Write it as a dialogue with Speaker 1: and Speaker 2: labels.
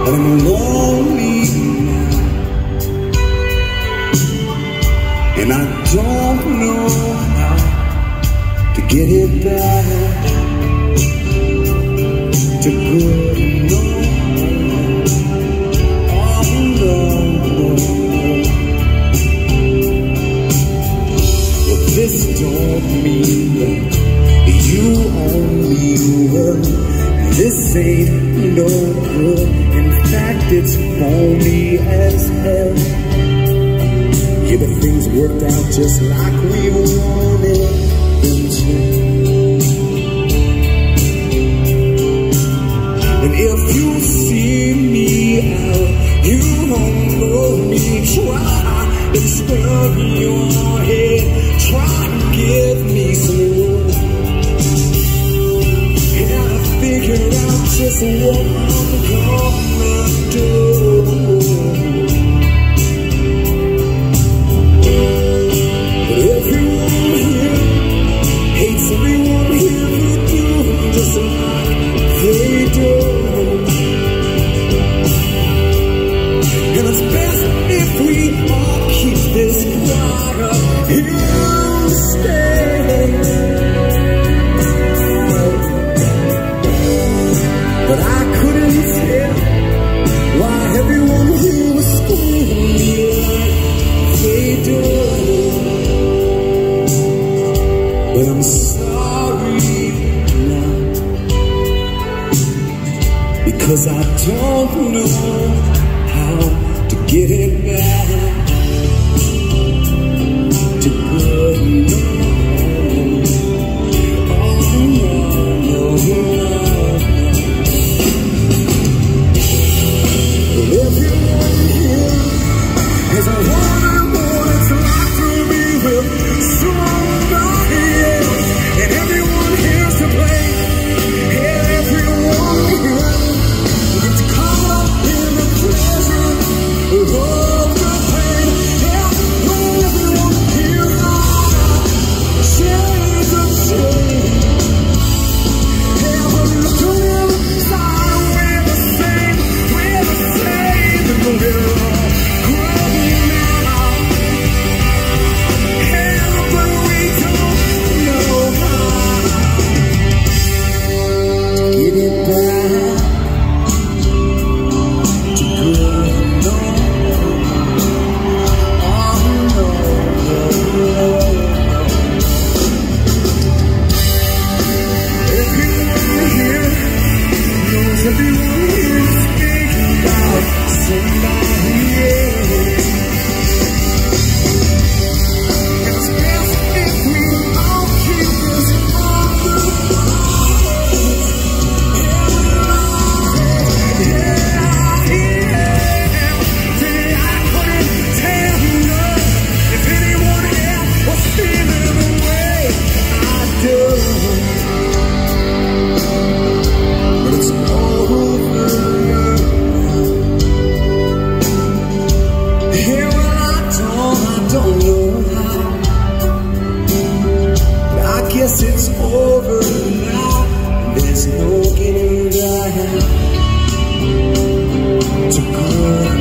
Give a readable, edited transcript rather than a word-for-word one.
Speaker 1: but I'm lonely now, and I don't know how to get it back to good. No, oh no, well, this don't mean that you only work. This ain't no good. In fact, it's phony as hell. Yeah, but things worked out just like we wanted them to. And if you see me out, you won't know me. Try to turn your head. Try to give me some room. Figure out just what I'm gonna do. But everyone here hates everyone here who do just like they do. And it's best if we all keep this quiet. You stay. But I couldn't tell why everyone here was schooling me like they do. But I'm sorry now, because I don't know how to get it back to good. No, oh no, no, no. Everyone here is a wonder what it's like to be with somebody else. And everyone here's to blame. And everyone here gets caught up in the pleasure of the pain. Yeah, when everyone here's shades of shame. Yeah, but look on the other side, we're the same. We're the same. We're all growing now. Yeah, but we don't know how to get it back to good. No, oh no, no, no. Everyone here knows everyone here is thinking about somebody else. And it's best if we all keep this on the quiet. Yeah, I couldn't tell no if anyone else was feeling the way I do. But it's over now. Yeah, well, I don't know how. But I guess it's over now. There's no getting back to good.